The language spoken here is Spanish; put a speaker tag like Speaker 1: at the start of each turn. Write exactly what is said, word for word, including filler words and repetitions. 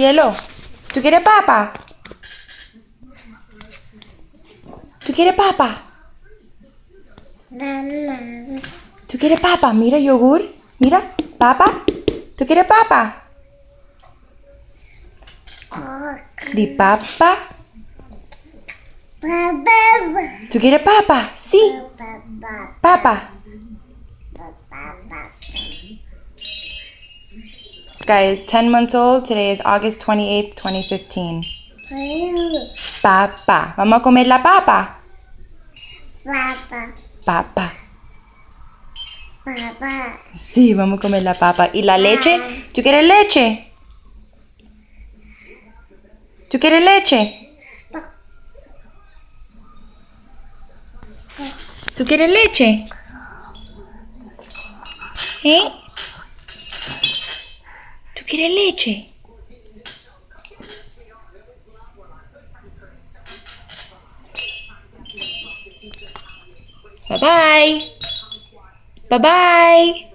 Speaker 1: Cielo, ¿tú quieres papa? ¿Tú quieres papa? ¿Tú quieres papa? Mira, yogur. Mira, papa. ¿Tú quieres papa? Di papa. ¿Tú quieres papa? Sí. Papa. Sky is ten months old. Today is August twenty-eighth, twenty fifteen. Papa. Vamos a comer la papa.
Speaker 2: Papa.
Speaker 1: Papa.
Speaker 2: Papa.
Speaker 1: Sí, vamos a comer la papa. ¿Y la leche? ¿Tú quieres leche? ¿Tú quieres leche? ¿Tú quieres leche? ¿Eh? ¿Tú quieres leche? Bye bye. Bye bye.